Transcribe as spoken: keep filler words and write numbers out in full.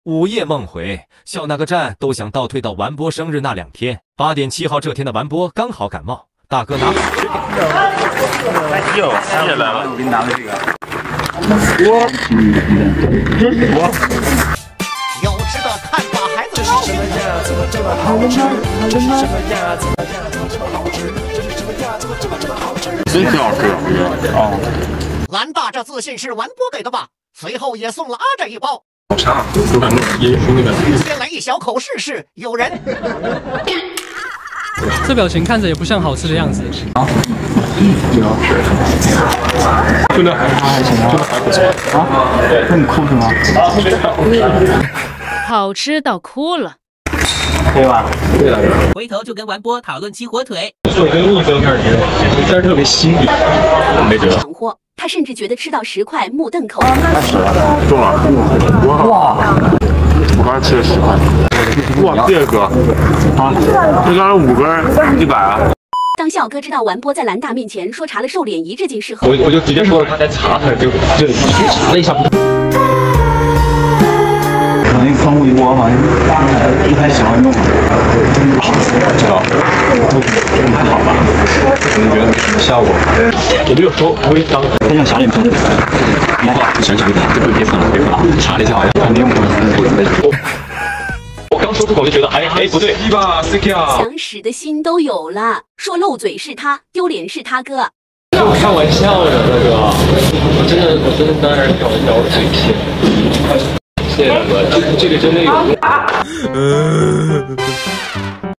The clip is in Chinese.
午夜梦回，笑那个站都想倒退到完播生日那两天。八点七号这天的完播刚好感冒，大哥拿好吃给哎呦，谢谢来了，我给你拿了这个。 我，这是我。 有吃的看把孩子高兴。 好了吗？好了吗？真挺好吃啊！ 兰大这自信是完播给的吧？随后也送了阿这一包。 好差，我感觉也是那个。 先来一小口试试，有人。 这表情看着也不像好吃的样子。 啊，挺好吃。真的还还行啊，真的还不错啊。那你哭什么？ 好吃到哭了。 对吧？对了。 回头就跟完播讨论起火腿。 是我跟陆哥开始觉得，但是特别新，没辙。 他甚至觉得吃到十块目瞪口呆。开始了，中了！哇！我刚才吃了十块。哇，这个啊，这刚才五根一百啊。 当笑哥知道完播在兰大面前说查了瘦脸仪这件事后， 我我就直接说了他在查他，就就查了一下。可能窗户一播好像不太喜欢用，知道？用还好吧？可能觉得没什么效果。我没有说微商，他像小脸盆。来，想想一点，这不别放了，别放了。查了一下，好像肯定不能。我刚说出口就觉得，哎哎不对，一吧 C K 啊。 想使的心都有了，说漏嘴是他，丢脸是他哥。 开玩笑的，大哥，我真的我真的当然开玩笑，我嘴欠。谢谢大哥，这个真的有。